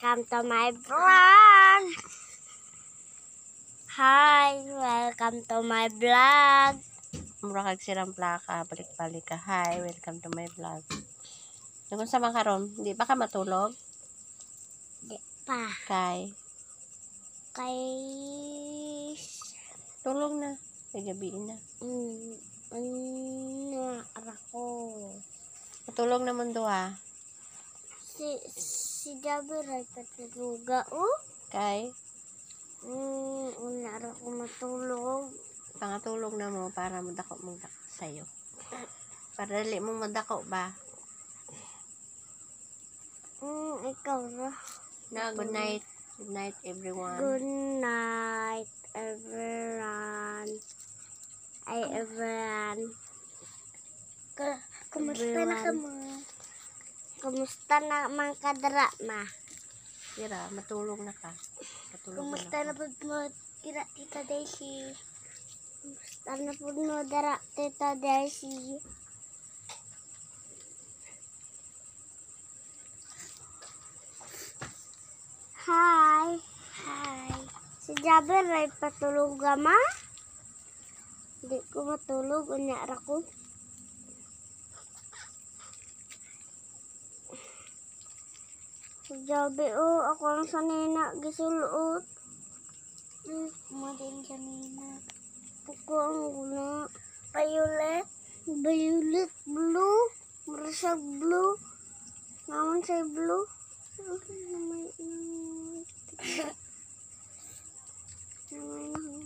welcome to my vlog. Hi, welcome to my vlog. Mura kag sirang plaka, balik-balik ka. Hi, welcome to my vlog. Kung sa mga karon, di ba ka matulog? Di pa. Kay, tulog na. Kay gabiin na. Ako. Matulog na mundo ha. Si Jaber ay patuluga, oh. Kay, Una ako matulog. pangatulog na mo para madako mong sa'yo. Para dali mong madako ba? Ikaw na. Na, good night. Good night, everyone. Good night, everyone. Everyone. Kumusta na ka mo? Kumusta na mga kadra ma? Tira, matulog na ka. Matulog Kumusta na na po mo kira Tita Daisy? Kumusta na po mo dara Tita Daisy? Hi. Hi. Si Jaber ay patulog ma? Hindi ko matulog. Unyara ko. Si Jaber, ako ang sanina gisulot. Mo din sanina. Ako ang guna. Violet. Violet blue. Marasag blue. Naman say blue. Namay